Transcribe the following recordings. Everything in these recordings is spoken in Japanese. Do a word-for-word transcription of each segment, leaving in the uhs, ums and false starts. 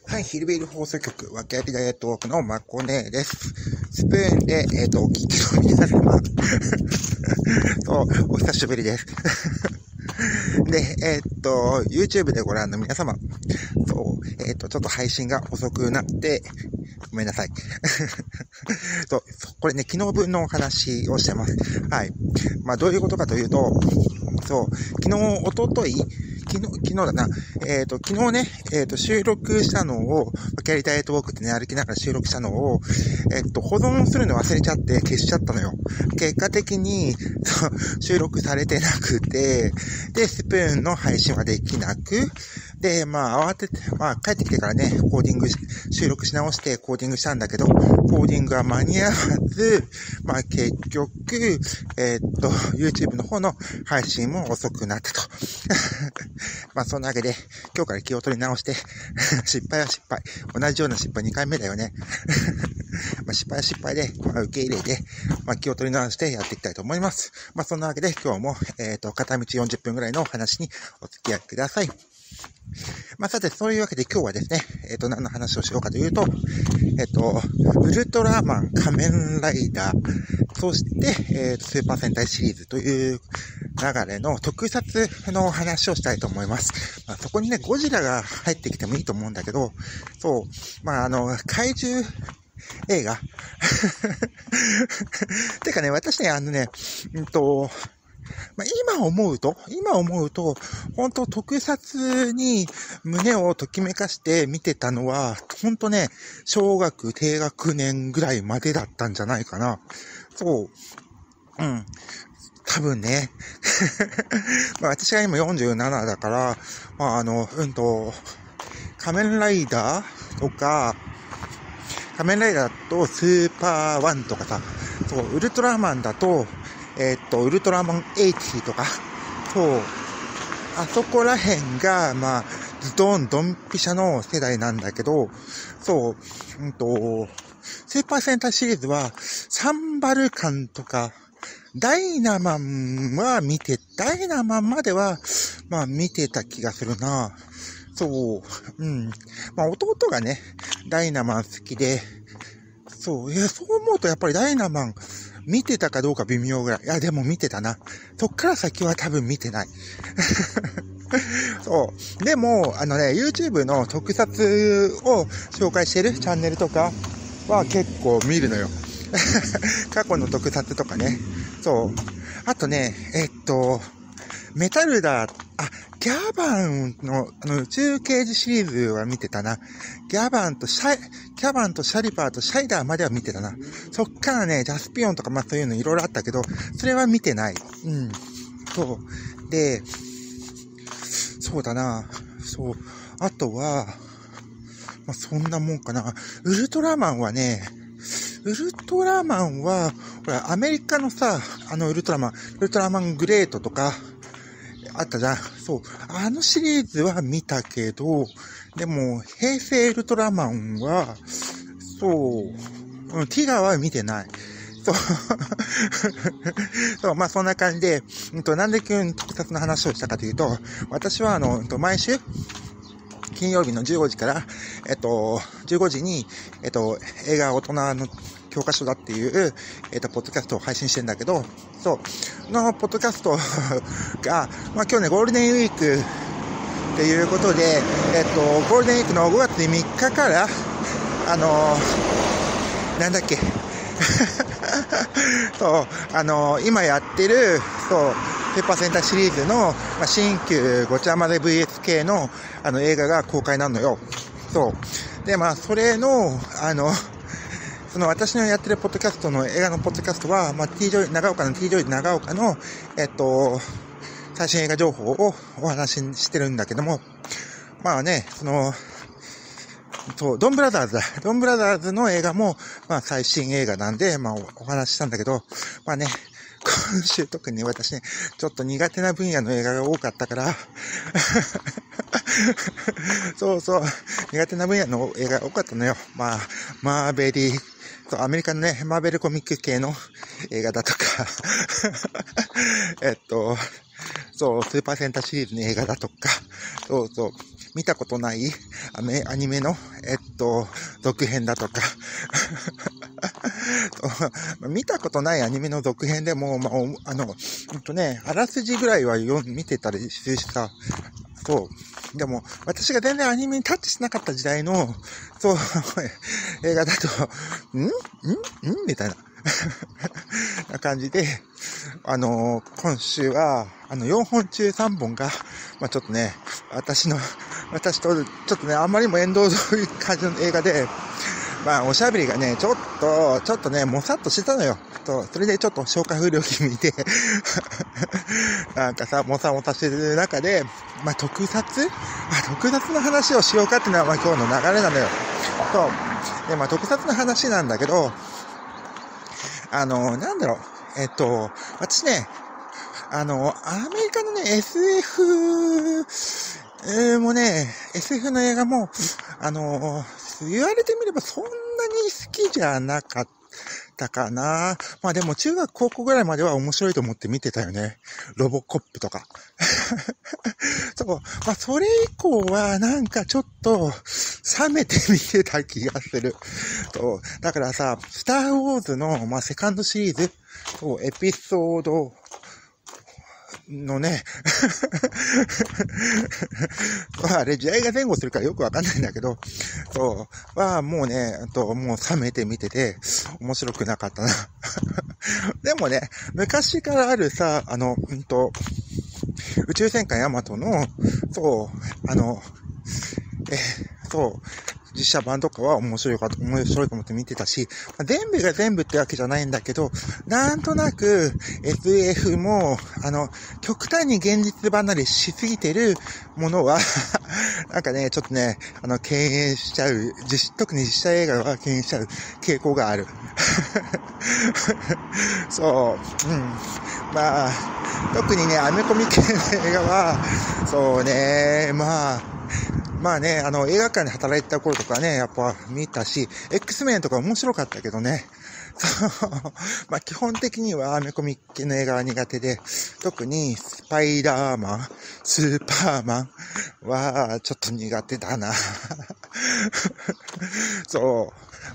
はい、ヒルビール放送局、訳ありダイエットウォークのまこねです。スプーンで、えっと、お聞きの皆様。そう、お久しぶりです。で、えっと、YouTube でご覧の皆様。そう、えっと、ちょっと配信が遅くなって、ごめんなさい。そう、これね、昨日分のお話をしてます。はい。まあ、どういうことかというと、そう、昨日、おととい、昨日、昨日だな。えっ、ー、と、昨日ね、えっ、ー、と、収録したのを、キャリダイエットウォークってね、歩きながら収録したのを、えっ、ー、と、保存するの忘れちゃって消しちゃったのよ。結果的に、収録されてなくて、で、スプーンの配信はできなく、で、まあ、慌てて、まあ、帰ってきてからね、コーディングし、収録し直してコーディングしたんだけど、コーディングは間に合わず、まあ、結局、えっ、ー、と、YouTube の方の配信も遅くなったと。まあ、そんなわけで、今日から気を取り直して、失敗は失敗。同じような失敗にかいめだよね。まあ失敗は失敗で、まあ、受け入れて、まあ、気を取り直してやっていきたいと思います。まあ、そんなわけで、今日も、えっ、ー、と、片道よんじゅっぷんぐらいのお話にお付き合いください。まあ、さて、そういうわけで今日はですね、えっ、ー、と、何の話をしようかというと、えっ、ー、と、ウルトラマン仮面ライダー、そして、えっ、ー、と、スーパー戦隊シリーズという流れの特撮の話をしたいと思います。まあ、そこにね、ゴジラが入ってきてもいいと思うんだけど、そう、まあ、あの、怪獣映画てかね、私ね、あのね、うんと、まあ、今思うと、今思うと、本当特撮に胸をときめかして見てたのは、本当ね、小学低学年ぐらいまでだったんじゃないかな。そう。うん。多分ね。まあ私が今よんじゅうななだから、まああの、うんと、仮面ライダーとか、仮面ライダーとスーパーワンとかさ、そう、ウルトラマンだと、えー、っと、ウルトラマンはちじゅうとか、そう、あそこら辺が、まあ、ズドンドンピシャの世代なんだけど、そう、うんと、スーパー戦隊シリーズは、サンバルカンとか、ダイナマンは見て、ダイナマンまでは、まあ見てた気がするな。そう、うん。まあ弟がね、ダイナマン好きで、そう、いや、そう思うとやっぱりダイナマン見てたかどうか微妙ぐらい。いや、でも見てたな。そっから先は多分見てない。そう。でも、あのね、YouTube の特撮を紹介してるチャンネルとかは結構見るのよ。過去の特撮とかね。そう。あとね、えっと、メタルダー、あ、ギャバンの、あの、宇宙刑事シリーズは見てたな。ギャバンとシャイ、ギャバンとシャリパーとシャイダーまでは見てたな。そっからね、ジャスピオンとかまあそういうのいろいろあったけど、それは見てない。うん。そう。で、そうだな。そう。あとは、まあそんなもんかな。ウルトラマンはね、ウルトラマンは、ほら、アメリカのさ、あのウルトラマン、ウルトラマングレートとか、あったじゃん。そう。あのシリーズは見たけど、でも、平成ウルトラマンは、そう、うん、ティガは見てない。そう。そう、まあそんな感じで、うんと、なんで急に特撮の話をしたかというと、私はあの、毎週、金曜日のじゅうごじから、えっと、じゅうごじに、えっと、映画大人の教科書だっていう、えっと、ポッドキャストを配信してんだけど、そう、の、ポッドキャストが、まあ今日ね、ゴールデンウィークっていうことで、えっと、ゴールデンウィークのごがつみっかから、あの、なんだっけ、そう、あの、今やってる、そう、スーパー戦隊シリーズの、まあ、新旧ごちゃ混ぜ ブイエス 系の、あの、映画が公開なのよ。そう。で、まあ、それの、あの、その私のやってるポッドキャストの映画のポッドキャストは、まあ、T ジョイ、長岡の T ジョイ長岡の、えっと、最新映画情報をお話ししてるんだけども、まあね、その、そう、ドンブラザーズだ。ドンブラザーズの映画も、まあ最新映画なんで、まあお話ししたんだけど、まあね、今週特に私ね、ちょっと苦手な分野の映画が多かったから、そうそう、苦手な分野の映画が多かったのよ。まあ、マーベリー、そう、アメリカのね、マーベルコミック系の映画だとか、えっと、そう、スーパーセンターシリーズの映画だとか、そうそう、 見たことないアメアニメの、えっと、続編だとか、見たことないアニメの続編でも、まあ、あの、ほんとね、あらすじぐらいは読見てたりするしさ、そう。でも、私が全然アニメにタッチしなかった時代の、そう、映画だと、んんんみたいな。な感じで、あのー、今週は、あの、よんほん中さんぼんが、まあちょっとね、私の、私と、ちょっとね、あんまりも縁遠い感じの映画で、まあ、おしゃべりがね、ちょっと、ちょっとね、もさっとしてたのよ。と、それでちょっと消化不良気味で、なんかさ、もさもさしてる中で、まあ、特撮あ、特撮の話をしようかっていうのは、まあ、今日の流れなのよ。そう。で、まあ、特撮の話なんだけど、あの、なんだろう、えっと、私ね、あの、アメリカのね、エスエフ、えー、もね、エスエフ の映画も、あの、言われてみればそんなに好きじゃなかったかな。まあでも中学高校ぐらいまでは面白いと思って見てたよね。ロボコップとか。そう。まあそれ以降はなんかちょっと冷めて見てた気がする。そう。だからさ、スターウォーズの、まあセカンドシリーズ、そう、エピソード、のね、あれ、時代が前後するからよくわかんないんだけど、そう、は、もうね、と、もう冷めて見てて、面白くなかったな。でもね、昔からあるさ、あの、うんと、宇宙戦艦ヤマトの、そう、あの、え、そう、実写版とかは面白いかと、面白いと思って見てたし、まあ、全部が全部ってわけじゃないんだけど、なんとなく エスエフ も、あの、極端に現実離れしすぎてるものは、なんかね、ちょっとね、あの、敬遠しちゃう、実特に実写映画は敬遠しちゃう傾向がある。そう、うん。まあ、特にね、アメコミ系の映画は、そうね、まあ、まあね、あの、映画館で働いてた頃とかね、やっぱ見たし、X メンとか面白かったけどね。そう。まあ基本的にはアメコミ系の映画は苦手で、特にスパイダーマン、スーパーマンはちょっと苦手だな。そう。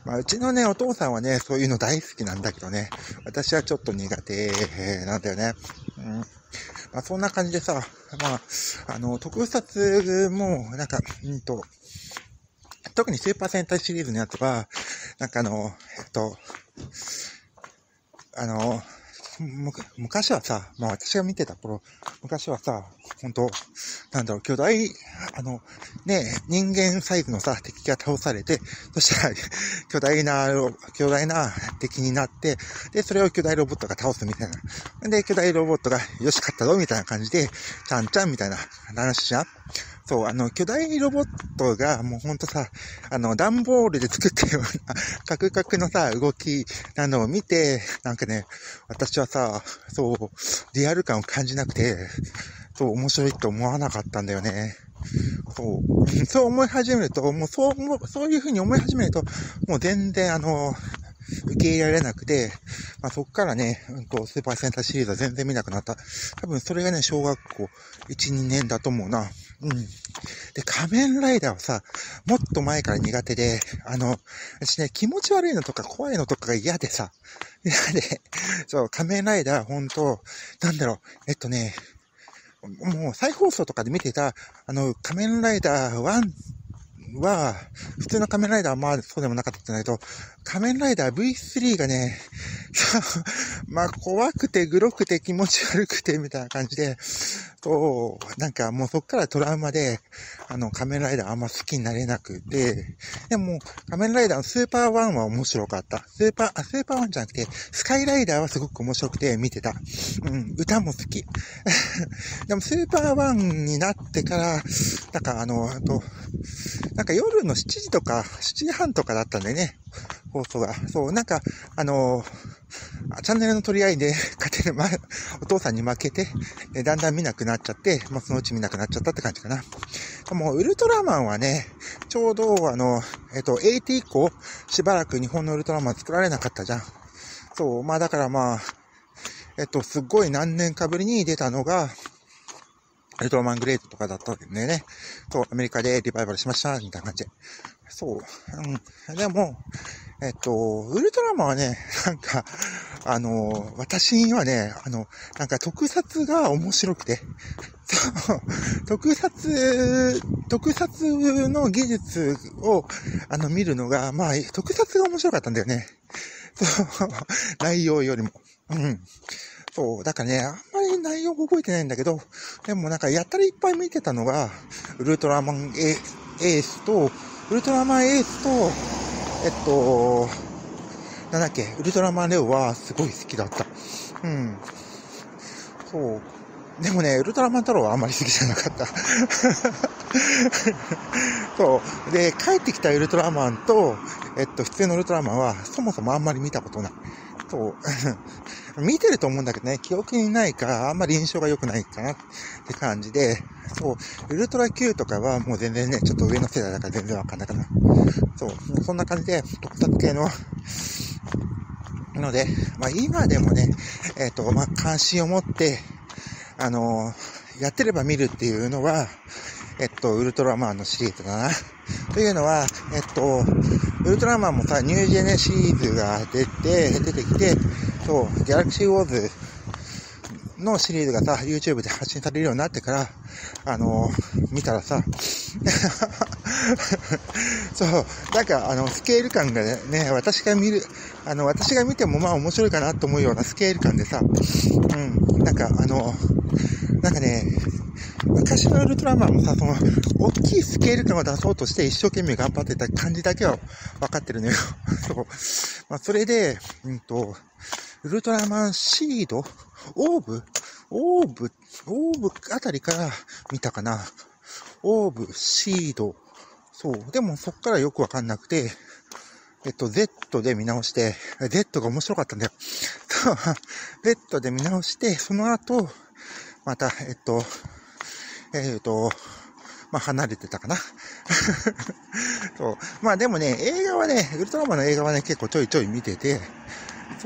まあうちのね、お父さんはね、そういうの大好きなんだけどね、私はちょっと苦手なんだよね。うん。まあそんな感じでさ、まあ、あの、特撮も、なんか、うんと、特にスーパー戦隊シリーズのやつは、なんかあの、えっと、あの、む、昔はさ、まあ私が見てた頃、昔はさ、本当なんだろう、巨大、あの、ね、人間サイズのさ、敵が倒されて、そしたら、巨大な、巨大な敵になって、で、それを巨大ロボットが倒すみたいな。で、巨大ロボットが、よし、勝ったぞ、みたいな感じで、ちゃんちゃんみたいな話じゃん。そう、あの、巨大ロボットが、もうほんとさ、あの、段ボールで作ったような、カクカクのさ、動きなのを見て、なんかね、私はさ、そう、リアル感を感じなくて、そう、面白いと思わなかったんだよね。そう、そう思い始めると、もうそう、もうそういう風に思い始めると、もう全然あの、受け入れられなくて、まあそっからね、うんと、スーパーセンターシリーズは全然見なくなった。多分それがね、小学校いち、にねんだと思うな。うん。で、仮面ライダーはさ、もっと前から苦手で、あの、私ね、気持ち悪いのとか怖いのとかが嫌でさ、嫌で、そう、仮面ライダー、ほんと、なんだろう、えっとね、もう再放送とかで見てた、あの、仮面ライダーワンは、普通の仮面ライダーはまあそうでもなかったんだけど、仮面ライダー ブイスリー がね、まあ怖くてグロくて気持ち悪くてみたいな感じで、そう、なんかもうそっからトラウマで、あの仮面ライダーあんま好きになれなくて、でも仮面ライダーのスーパーワンは面白かった。スーパー、あ、スーパーワンじゃなくて、スカイライダーはすごく面白くて見てた。うん、歌も好き。でもスーパーワンになってから、なんかあの、あと、なんか夜のしちじとか、しちじはんとかだったんでね、放送が。そう、なんか、あのー、チャンネルの取り合いで、勝手に、ま、お父さんに負けて、だんだん見なくなっちゃって、まあ、そのうち見なくなっちゃったって感じかな。もう、ウルトラマンはね、ちょうど、あの、えっと、はちじゅう以降、しばらく日本のウルトラマン作られなかったじゃん。そう、まあ、だからまあ、えっと、すっごい何年かぶりに出たのが、 ウルトラマングレートとかだったんでね、そう、アメリカでリバイバルしました、みたいな感じで。そう、うん。でも、えっと、ウルトラマンはね、なんか、あの、私にはね、あの、なんか特撮が面白くて、そう、特撮、特撮の技術を、あの、見るのが、まあ、特撮が面白かったんだよね。そう、内容よりも。うん。そう、だからね、あんまり内容覚えてないんだけど、でもなんかやったらいっぱい見てたのが、ウルトラマンエースと、ウルトラマンエースと、えっと、なんだっけ、ウルトラマンレオはすごい好きだった。うん。そう。でもね、ウルトラマン太郎はあんまり好きじゃなかった。そう。で、帰ってきたウルトラマンと、えっと、普通のウルトラマンは、そもそもあんまり見たことない。そう。見てると思うんだけどね、記憶にないか、あんまり印象が良くないかなって感じで、そう、ウルトラ Q とかはもう全然ね、ちょっと上の世代だから全然わかんないかな。そう、そんな感じで、特撮系の、ので、まあ今でもね、えっと、まあ関心を持って、あのー、やってれば見るっていうのは、えっと、ウルトラマンのシリーズだな。というのは、えっと、ウルトラマンもさ、ニュージェネシリーズが出て、出てきて、そう、ギャラクシーウォーズのシリーズがさ、YouTube で発信されるようになってから、あのー、見たらさ、そう、なんか、あの、スケール感がね、私が見る、あの、私が見てもまあ面白いかなと思うようなスケール感でさ、うん、なんか、あの、なんかね、昔のウルトラマンもさ、その、大きいスケール感を出そうとして一生懸命頑張ってた感じだけは分かってるのよ。そう。まあ、それで、うんと、ウルトラマンシードオーブオーブオーブあたりから見たかな。オーブ、シード。そう。でもそっからよくわかんなくて、えっと、Z で見直して、Z が面白かったんだよ。Z で見直して、その後、また、えっと、えっと、まあ、離れてたかな。そう。まあでもね、映画はね、ウルトラマンの映画はね、結構ちょいちょい見てて、そう。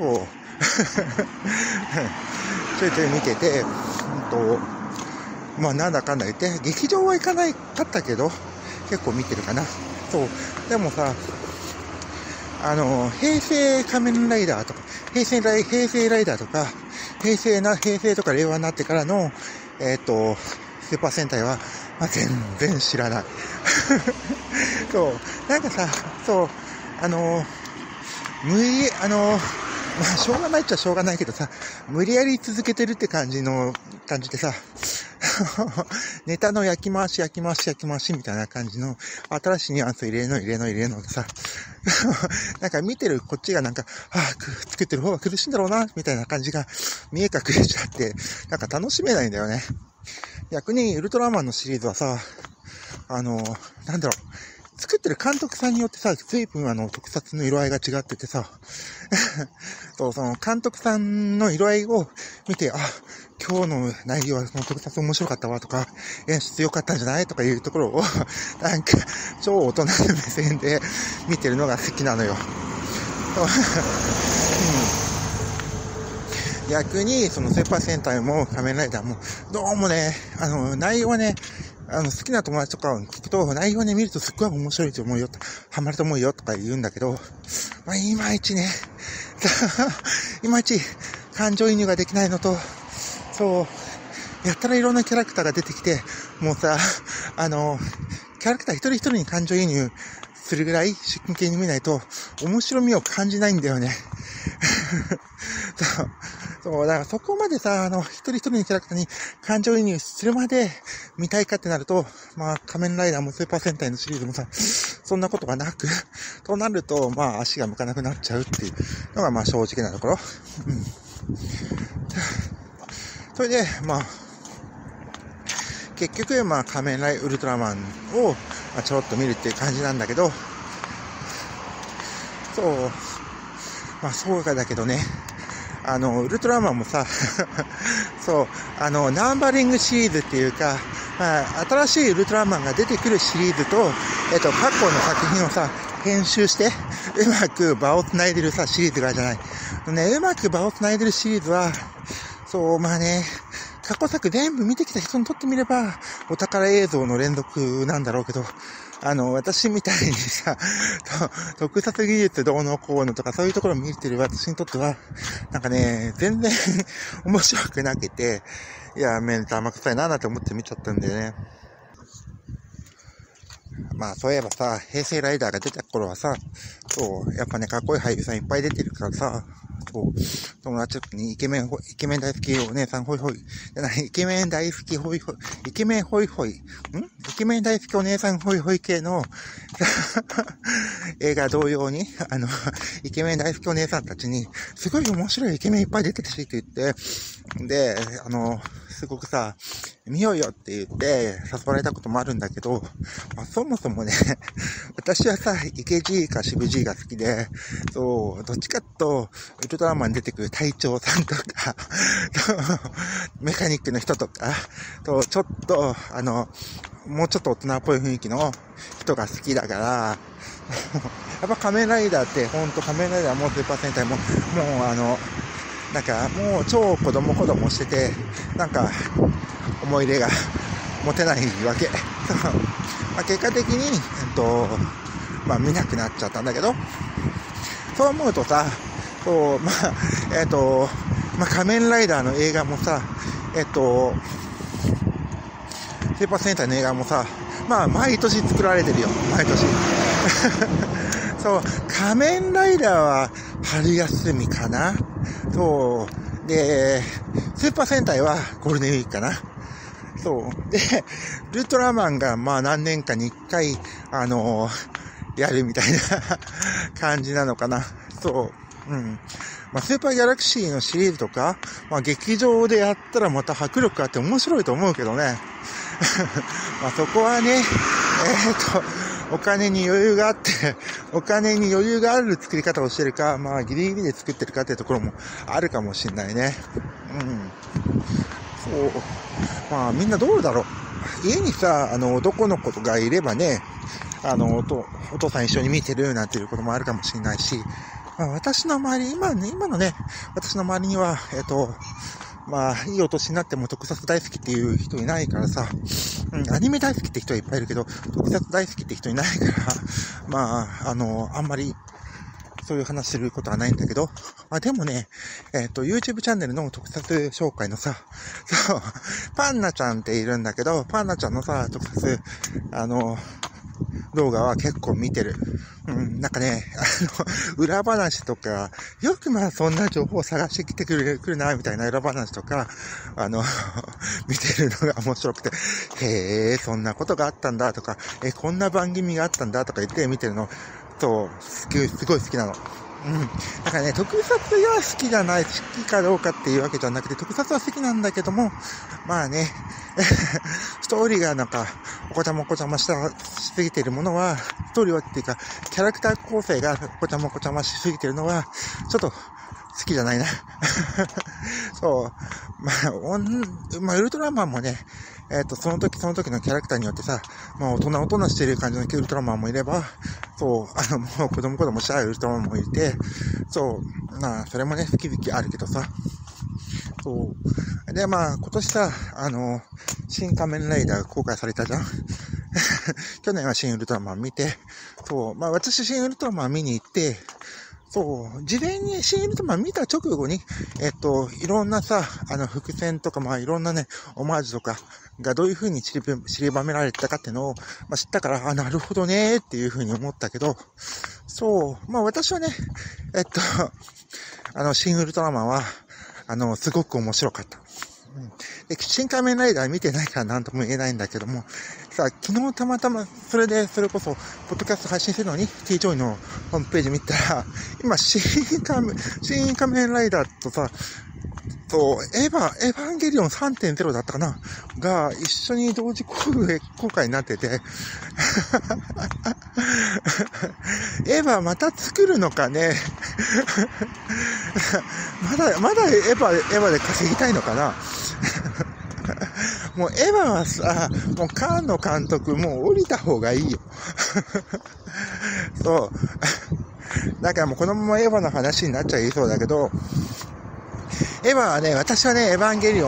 ちょいちょい見てて、うんと、まあなんだかんだ言って、劇場は行かないかったけど、結構見てるかな。そう。でもさ、あの、平成仮面ライダーとか、平成ライ、平成ライダーとか、平成な、平成とか令和になってからの、えっと、スーパー戦隊は、まあ、全然知らない。そう。なんかさ、そう、あの、無理、あの、まあ、しょうがないっちゃしょうがないけどさ、無理やり続けてるって感じの、感じでさ、ネタの焼き回し、焼き回し、焼き回しみたいな感じの、新しいニュアンス入れるの、入れるの、入れるのでさ、なんか見てるこっちがなんか、ああ、作ってる方が苦しいんだろうな、みたいな感じが見え隠れちゃって、なんか楽しめないんだよね。逆に、ウルトラマンのシリーズはさ、あの、なんだろう、作ってる監督さんによってさ、随分あの、特撮の色合いが違っててさ、そう、その監督さんの色合いを見て、あ、今日の内容はその特撮面白かったわとか、演出良かったんじゃないとかいうところを、なんか、超大人の目線で見てるのが好きなのよ。うん、逆に、そのスーパー戦隊も仮面ライダーも、どうもね、あの、内容はね、あの、好きな友達とかを聞くと、内容ね、見るとすっごい面白いと思うよ、ハマると思うよとか言うんだけど、まあ、いまいちね、いまいち感情移入ができないのと、そう、やったらいろんなキャラクターが出てきて、もうさ、あの、キャラクター一人一人に感情移入するぐらい真剣に見ないと、面白みを感じないんだよね。そう。そう、だからそこまでさ、あの、一人一人のキャラクターに感情移入するまで見たいかってなると、まあ、仮面ライダーもスーパー戦隊のシリーズもさ、そんなことがなく、となると、まあ、足が向かなくなっちゃうっていうのが、まあ、正直なところ。うん。それで、まあ、結局、まあ、仮面ライウルトラマンを、まあ、ちょろっと見るっていう感じなんだけど、そう、まあ、そうかだけどね、あの、ウルトラマンもさ、そう、あの、ナンバリングシリーズっていうか、まあ、新しいウルトラマンが出てくるシリーズと、えっと、過去の作品をさ、編集して、うまく場を繋いでるさ、シリーズがあるじゃない。ね、うまく場を繋いでるシリーズは、そう、まあね、 過去作全部見てきた人にとってみれば、お宝映像の連続なんだろうけど、あの、私みたいにさ、特撮技術どうのこうのとかそういうところを見てる私にとっては、なんかね、全然面白くなくて、いや、メンタ甘くさいなーなんて思って見ちゃったんだよね。まあ、そういえばさ、平成ライダーが出た頃はさ、そう、やっぱね、かっこいい俳優さんいっぱい出てるからさ、そう、友達にイケメン、イケメン大好きお姉さんホイホイ、じゃない、イケメン大好きホイホイ、イケメンホイホイ、んイケメン大好きお姉さんホイホイ系の映画同様に、あの、イケメン大好きお姉さんたちに、すごい面白いイケメンいっぱい出てるしって言って、で、あの、すごくさ、見ようよって言って誘われたこともあるんだけど、まあ、そもそもね、私はさ、イケ G か渋 G が好きで、そう、どっちかと、ウルトラマンに出てくる隊長さんとか、メカニックの人とか、と、ちょっと、あの、もうちょっと大人っぽい雰囲気の人が好きだから、やっぱ仮面ライダーって、ほんと仮面ライダーもスーパー戦隊も、もうあの、なんかもう超子供子供してて、なんか思い入れが持てないわけ。まあ結果的に、えっと、まあ見なくなっちゃったんだけど、そう思うとさ、そう、まあ、えっと、まあ仮面ライダーの映画もさ、えっと、スーパー戦隊の映画もさ、まあ毎年作られてるよ、毎年。そう、仮面ライダーは春休みかな。そう。で、スーパー戦隊はゴールデンウィークかな。そう。で、ウルトラマンがまあ何年かに一回、あのー、やるみたいな感じなのかな。そう。うん。まあ、スーパーギャラクシーのシリーズとか、まあ劇場でやったらまた迫力あって面白いと思うけどね。まあそこはね、えーと、お金に余裕があって、お金に余裕がある作り方をしてるか、まあギリギリで作ってるかっていうところもあるかもしれないね。うん。そう。まあみんなどうだろう。家にさ、あの男の子がいればね、あのおと、お父さん一緒に見てるなんていうこともあるかもしれないし、まあ私の周り、今ね、今のね、私の周りには、えっと、まあ、いいお年になっても特撮大好きっていう人いないからさ、うん、アニメ大好きって人はいっぱいいるけど、特撮大好きって人いないから、まあ、あの、あんまり、そういう話することはないんだけど、まあでもね、えっと、YouTube チャンネルの特撮紹介のさ、そう、パンナちゃんっているんだけど、パンナちゃんのさ、特撮、あの、動画は結構見てる。うん、なんかね、あの、裏話とか、よくまあそんな情報を探してきてくる、くるな、みたいな裏話とか、あの、見てるのが面白くて、へえ、そんなことがあったんだとか、え、こんな番組があったんだとか言って見てるの、そう、すごい、すごい好きなの。うん。だからね、特撮が好きじゃない、好きかどうかっていうわけじゃなくて、特撮は好きなんだけども、まあね、ストーリーがなんか、おこちゃまおこちゃましたしすぎているものは、ストーリーはっていうか、キャラクター構成がおこちゃまおこちゃましすぎているのは、ちょっと好きじゃないな。そう。まあ、おん、まあ、ウルトラマンもね、えっと、その時その時のキャラクターによってさ、まあ、大人大人してる感じのウルトラマンもいれば、そう、あの、もう子供子供したいウルトラマンもいて、そう、まあ、それもね、好き好きあるけどさ、そう。で、まあ、今年さ、あの、新仮面ライダーが公開されたじゃん。去年は新ウルトラマン見て、そう、まあ私新ウルトラマン見に行って、そう、事前に新ウルトラマン見た直後に、えっと、いろんなさ、あの、伏線とか、まあいろんなね、オマージュとかがどういう風に散り、散りばめられてたかっていうのを、まあ知ったから、あ、なるほどねーっていう風に思ったけど、そう、まあ私はね、えっと、あの、新ウルトラマンは、あの、すごく面白かった。うん、で、新仮面ライダー見てないから何とも言えないんだけども、さ、昨日たまたま、それで、それこそ、ポッドキャスト配信するのに、T ジョイのホームページ見たら、今、新仮面、新仮面ライダーとさ、そう、エヴァ、エヴァンゲリオン さんてんゼロ だったかなが、一緒に同時公開になってて、エヴァまた作るのかねまだ、まだエヴァ、エヴァで稼ぎたいのかなもうエヴァはさ、もう菅野監督もう降りた方がいいよ。そう。だからもうこのままエヴァの話になっちゃいそうだけど、エヴァはね、私はね、エヴァンゲリオン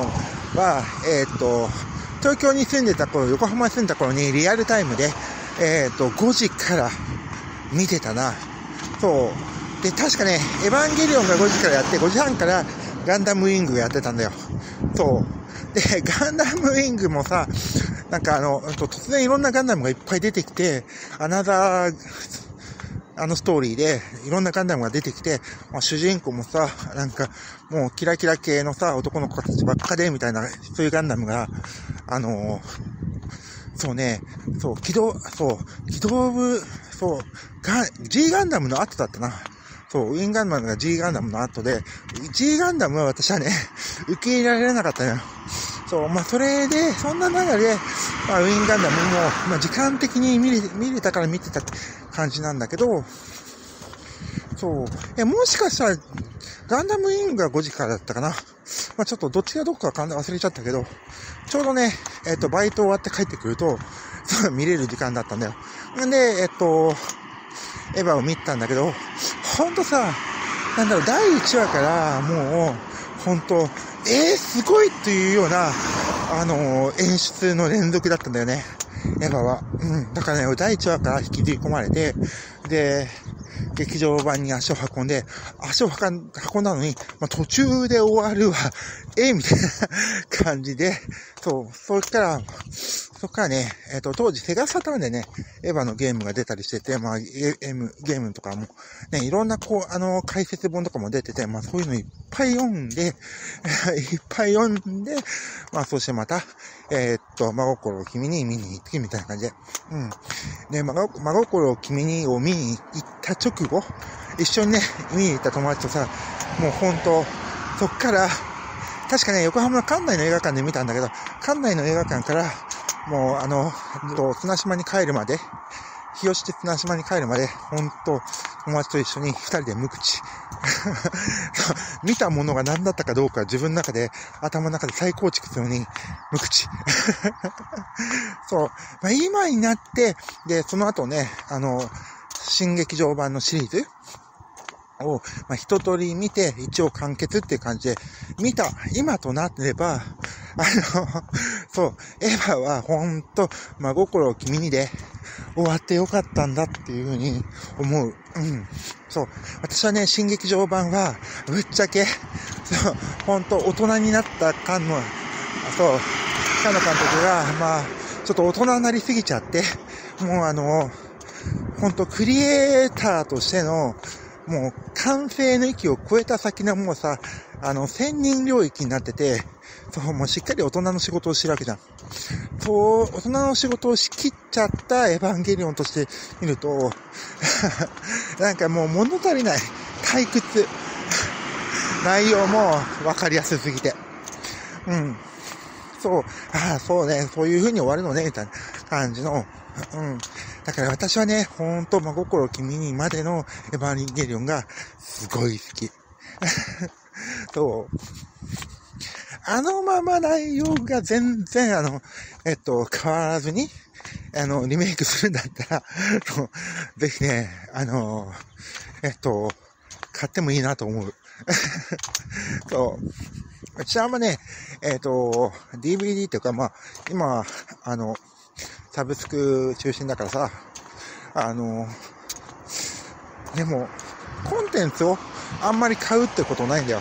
は、えっと、東京に住んでた頃、横浜に住んでた頃にリアルタイムで、えっと、ごじから見てたな。そう。で、確かね、エヴァンゲリオンがごじからやって、ごじはんからガンダムウィングがやってたんだよ。そう。で、ガンダムウィングもさ、なんかあの、突然いろんなガンダムがいっぱい出てきて、アナザー、あのストーリーでいろんなガンダムが出てきて、まあ、主人公もさ、なんかもうキラキラ系のさ、男の子たちばっかでみたいな、そういうガンダムが、あのー、そうね、そう、機動、そう、機動部、そう、ガ G ガンダムの後だったな。そう、ウィンガンダムが G ガンダムの後で、G ガンダムは私はね、受け入れられなかったのよ。そう、まあ、それで、そんな中で、まあ、ウィンガンダムも、まあ、時間的に見れ、見れたから見てた感じなんだけど、そう、え、もしかしたら、ガンダムウィングがごじからだったかな。まあ、ちょっとどっちがどこか忘れちゃったけど、ちょうどね、えっと、バイト終わって帰ってくると、そう、見れる時間だったんだよ。んで、えっと、エヴァを見たんだけど、ほんとさ、なんだろう、だいいちわからもう、ほんと、えー、すごいっていうような、あのー、演出の連続だったんだよね。エヴァは。うん。だからね、だいいちわから引きずり込まれて、で、劇場版に足を運んで、足を運んだのに、まあ、途中で終わるわ、えみたいな感じで、そう、そっから、そっからね、えっと、当時セガサターンでね、エヴァのゲームが出たりしてて、まあ、ゲーム、ゲームとかも、ね、いろんなこう、あの、解説本とかも出てて、まあ、そういうのいっぱい読んで、いっぱい読んで、まあ、そしてまた、えー、っと、真心を君に見に行ってみたいな感じで。うん。で、真心を君にを見に行った直後、一緒にね、見に行った友達とさ、もうほんと、そっから、確かね、横浜の館内の映画館で見たんだけど、館内の映画館から、もう、あの、綱島に帰るまで、日吉で綱島に帰るまで、ほんと、友達と一緒に二人で無口。見たものが何だったかどうか自分の中で、頭の中で再構築するのに、無口。そう。まあ、今になって、で、その後ね、あの、新劇場版のシリーズを、まあ、一通り見て、一応完結っていう感じで、見た、今となれば、あの、そう、エヴァはほんと、真心を君にで終わってよかったんだっていうふうに思う。うん。そう。私はね、新劇場版は、ぶっちゃけ、そう、ほんと大人になった菅野、そう、菅野監督が、まあ、ちょっと大人になりすぎちゃって、もうあの、ほんとクリエイターとしての、もう完成の域を超えた先のもうさ、あの、千人領域になってて、そう、もうしっかり大人の仕事をしてるわけじゃん。そう、大人の仕事をしきっちゃったエヴァンゲリオンとして見ると、なんかもう物足りない、退屈、内容もわかりやすすぎて。うん。そう、ああ、そうね、そういう風に終わるのね、みたいな感じの、うん。だから私はね、ほんと真心君にまでのエヴァンゲリオンがすごい好き。そう。あのまま内容が全然、あの、えっと、変わらずに、あの、リメイクするんだったら、ぜひね、あの、えっと、買ってもいいなと思う。そう。私はあんまね、えっと、ディーブイディー というか、まあ、今、あの、サブスク中心だからさ、あの、でも、コンテンツをあんまり買うってことないんだよ。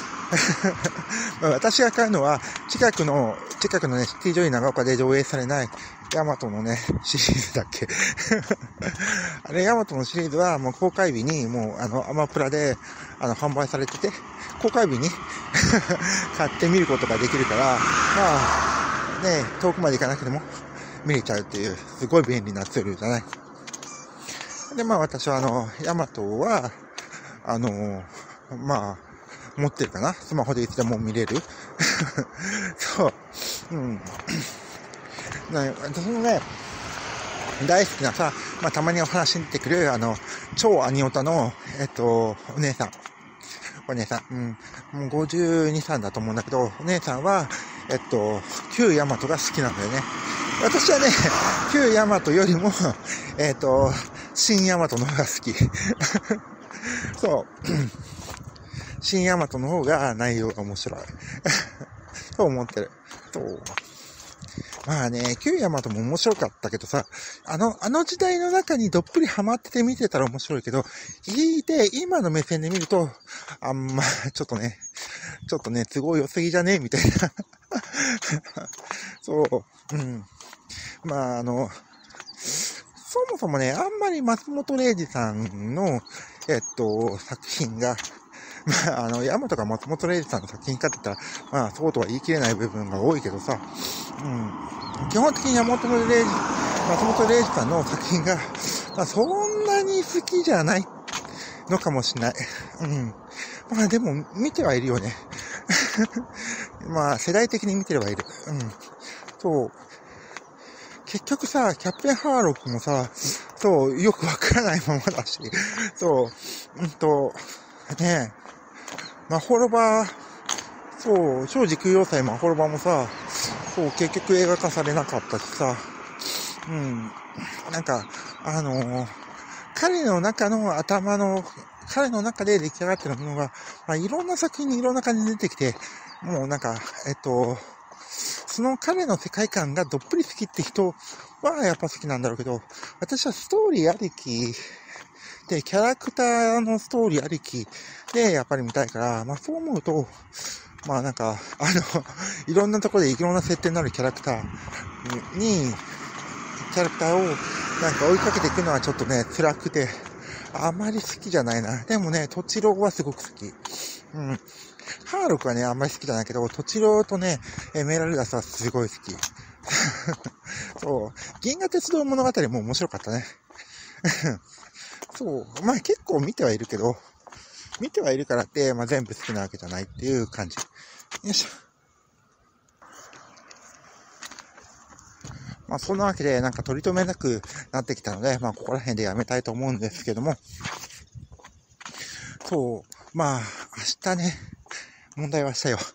私が買うのは、近くの、近くのね、シティジョイ長岡で上映されない、ヤマトのね、シリーズだっけ。あれ、ヤマトのシリーズは、もう公開日に、もう、あの、アマプラで、あの、販売されてて、公開日に買ってみることができるから、まあ、ね、遠くまで行かなくても見れちゃうっていう、すごい便利なツールじゃない。で、まあ私は、あの、ヤマトは、あの、まあ、持ってるかな、スマホでいつでも見れる。そう。うん。私もね、大好きなさ、まあたまにお話に出てくる、あの、超アニオタの、えっと、お姉さん。お姉さん。うん。もうごじゅうに、さんだと思うんだけど、お姉さんは、えっと、旧ヤマトが好きなんだよね。私はね、旧ヤマトよりも、えっと、新ヤマトの方が好き。そう。新ヤマトの方が内容が面白い。 と思ってる。そう。まあね、旧ヤマトも面白かったけどさ、あの、あの時代の中にどっぷりハマってて見てたら面白いけど、聞いて今の目線で見ると、あんま、ちょっとね、ちょっとね、都合良すぎじゃねみたいな。そう、うん。まああの、そもそもね、あんまり松本零士さんの、えっと、作品が、まあ、あの、ヤマトが松本零士さんの作品かって言ったら、まあ、そうとは言い切れない部分が多いけどさ、うん。基本的に山本零士、松本零士さんの作品が、まあ、そんなに好きじゃないのかもしれない。うん。まあ、でも、見てはいるよね。まあ、世代的に見てればいる。うん。そう。結局さ、キャプテンハーロックもさ、そう、よくわからないままだし、そう、うんと、ねえ、マホロバ、そう、超時空要塞マホロバもさ、そう、結局映画化されなかったしさ、うん、なんか、あのー、彼の中の頭の、彼の中で出来上がってるものが、まあ、いろんな作品にいろんな感じで出てきて、もうなんか、えっと、その彼の世界観がどっぷり好きって人はやっぱ好きなんだろうけど、私はストーリーありきで、キャラクターのストーリーありきでやっぱり見たいから、まあそう思うと、まあなんか、あの、いろんなところでいろんな設定になるキャラクターに、キャラクターをなんか追いかけていくのはちょっとね、辛くて、あまり好きじゃないな。でもね、トチローはすごく好き。うん。ハーロックはね、あんまり好きじゃないけど、トチローとね、エメラルダスはすごい好き。そう。銀河鉄道物語も面白かったね。そう。まあ結構見てはいるけど、見てはいるからって、まあ全部好きなわけじゃないっていう感じ。よいしょ。まあそんなわけで、なんか取り留めなくなってきたので、まあここら辺でやめたいと思うんですけども、そう。まあ、明日ね、問題はしたよ。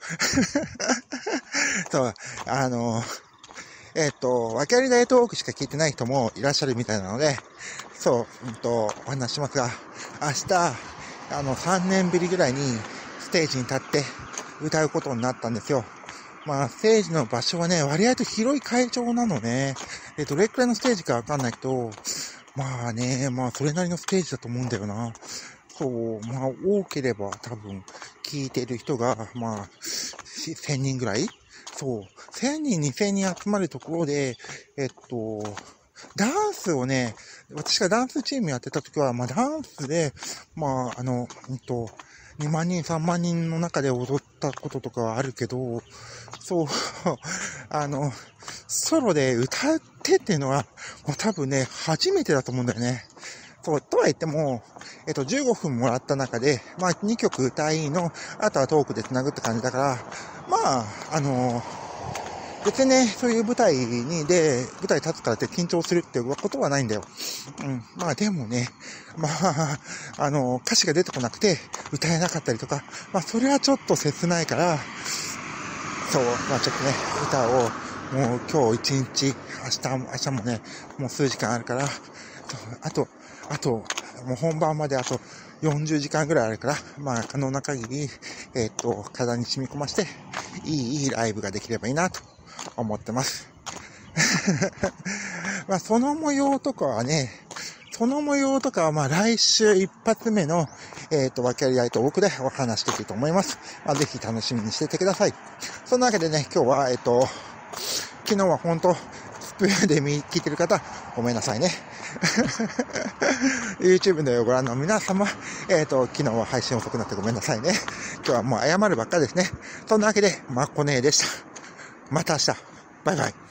そう、あの、えっと、訳あり大トークしか聞いてない人もいらっしゃるみたいなので、そう、うんと、お話しますが、明日、あの、さんねんぶりぐらいにステージに立って歌うことになったんですよ。まあ、ステージの場所はね、割合と広い会場なのね。えっと、どれくらいのステージかわかんないけど、まあね、まあ、それなりのステージだと思うんだよな。そう、まあ、多ければ多分、聞いてる人が、まあ、せんにんぐらいそう、せんにん、にせんにん集まるところで、えっと、ダンスをね、私がダンスチームやってた時は、まあ、ダンスで、まあ、あの、うんと、にまんにん、さんまんにんの中で踊ったこととかはあるけど、そう、あの、ソロで歌ってっていうのは、もう多分ね、初めてだと思うんだよね。そう、とは言っても、えっと、じゅうごふんもらった中で、まあ、にきょく歌いの、あとはトークで繋ぐって感じだから、まあ、あの、別にね、そういう舞台に、で、舞台立つからって緊張するっていうことはないんだよ。うん。まあでもね、まあ、あの、歌詞が出てこなくて歌えなかったりとか、まあそれはちょっと切ないから、そう、まあちょっとね、歌を、もう今日一日、明日、明日もね、もう数時間あるから、あと、あと、もう本番まであとよんじゅうじかんぐらいあるから、まあ可能な限り、えっと、体に染み込まして、いい、いいライブができればいいなと思ってます。まあその模様とかはね、その模様とかはまあ来週一発目の、えっと、訳あり大トークでお話していきたいと思います。まあぜひ楽しみにしていてください。そんなわけでね、今日は、えっと、昨日は本当、スプーンで聞いてる方、ごめんなさいね。YouTube でご覧の皆様、えっと、昨日は配信遅くなってごめんなさいね。今日はもう謝るばっかですね。そんなわけで、まこねえでした。また明日。バイバイ。